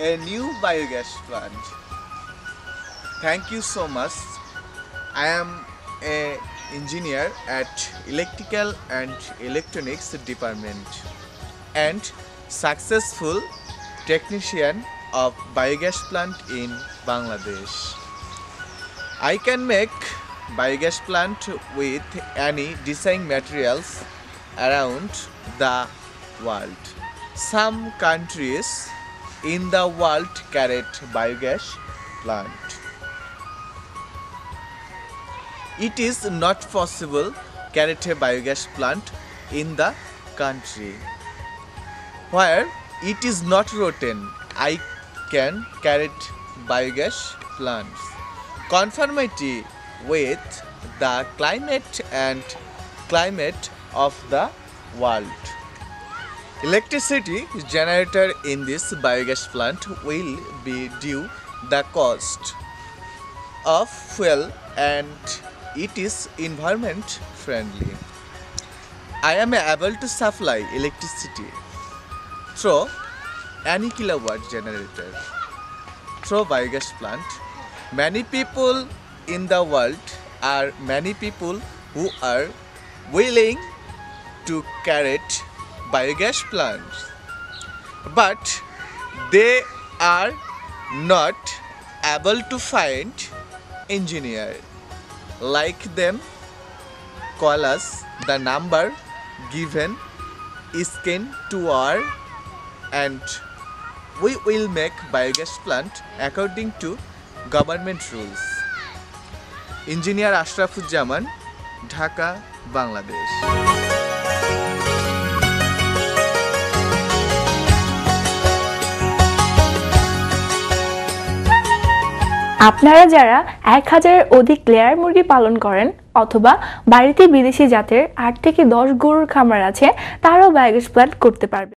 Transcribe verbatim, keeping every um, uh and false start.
a new biogas plant. Thank you so much. I am a engineer at Electrical and Electronics department and successful technician of biogas plant in Bangladesh. I can make biogas plant with any design materials around the world. Some countries in the world carry biogas plant. It is not possible carry a biogas plant in the country where it is not rotten. I can carry biogas plants. Conformity with the climate and climate of the world. Electricity generated in this biogas plant will be due the cost of fuel and it is environment friendly. I am able to supply electricity through any kilowatt generator through biogas plant. Many people in the world are many people who are willing to carry biogas plants, but they are not able to find engineer like them. Call us. The number given is skin to our and we will make biogas plant according to government rules. Engineer Ashrafuzzaman, Dhaka, Bangladesh. আপনারা যারা এক হাজারের অধিক layer মুরগি পালন করেন অথবা বাড়িতে বিদেশি জাতের আট থেকে দশ গরুর খামার আছে তারাও বায়োগ্যাস প্ল্যান্ট করতে পারবে।